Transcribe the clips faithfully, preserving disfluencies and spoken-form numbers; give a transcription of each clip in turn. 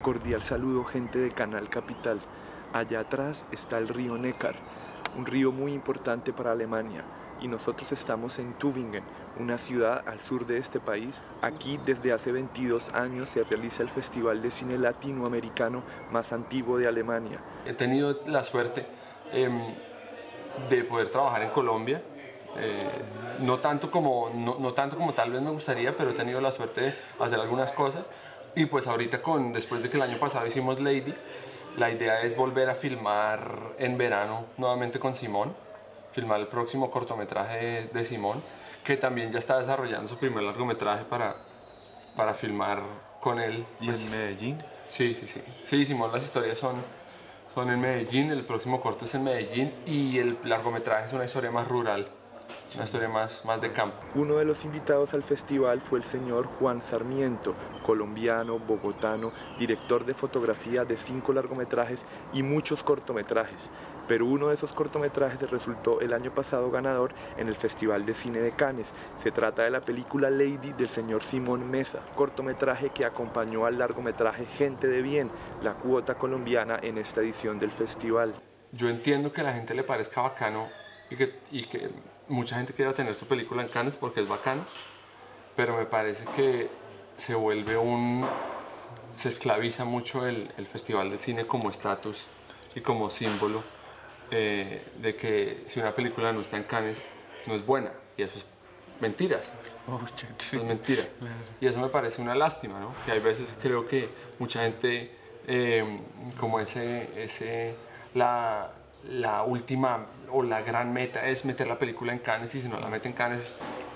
Cordial saludo, gente de Canal Capital. Allá atrás está el río Neckar, un río muy importante para Alemania, y nosotros estamos en Tübingen, una ciudad al sur de este país. Aquí desde hace veintidós años se realiza el festival de cine latinoamericano más antiguo de Alemania. He tenido la suerte eh, de poder trabajar en Colombia, eh, no, tanto como, no, no tanto como tal vez me gustaría, pero he tenido la suerte de hacer algunas cosas. Y pues ahorita, con, después de que el año pasado hicimos Lady, la idea es volver a filmar en verano nuevamente con Simón, filmar el próximo cortometraje de, de Simón, que también ya está desarrollando su primer largometraje para, para filmar con él. ¿Y pues, en Medellín? Sí, sí, sí. Sí, Simón, las historias son, son en Medellín, el próximo corto es en Medellín y el largometraje es una historia más rural, una historia más, más de campo. Uno de los invitados al festival fue el señor Juan Sarmiento, colombiano, bogotano, director de fotografía de cinco largometrajes y muchos cortometrajes. Pero uno de esos cortometrajes resultó el año pasado ganador en el Festival de Cine de Cannes. Se trata de la película Lady del señor Simón Mesa, cortometraje que acompañó al largometraje Gente de Bien, la cuota colombiana en esta edición del festival. Yo entiendo que a la gente le parezca bacano y que, y que mucha gente quiera tener su película en Cannes porque es bacano, pero me parece que se vuelve un... se esclaviza mucho el, el Festival de Cine como estatus y como símbolo eh, de que si una película no está en Cannes no es buena, y eso es mentiras, Oh, eso es mentira. Y eso me parece una lástima, ¿no? Que hay veces creo que mucha gente eh, como ese, ese la, la última o la gran meta es meter la película en Cannes, y si no la meten en Cannes,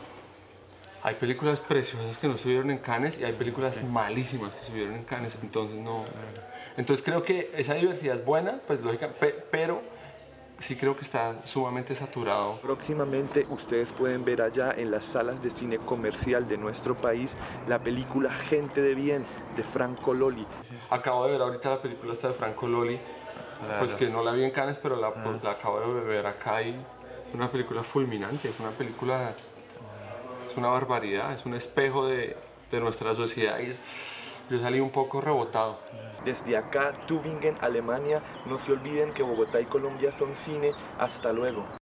hay películas preciosas que no se vieron en Cannes y hay películas sí. malísimas que se vieron en Cannes, entonces no. Entonces creo que esa diversidad es buena, pues lógica, pero sí creo que está sumamente saturado. Próximamente ustedes pueden ver allá en las salas de cine comercial de nuestro país la película Gente de Bien de Franco Loli. Acabo de ver ahorita la película esta de Franco Loli, claro. Pues que no la vi en Cannes, pero la, ah. la acabo de ver acá y es una película fulminante, es una película, es una barbaridad, es un espejo de, de nuestra sociedad y yo salí un poco rebotado. Desde acá, Tübingen, Alemania, no se olviden que Bogotá y Colombia son cine. Hasta luego.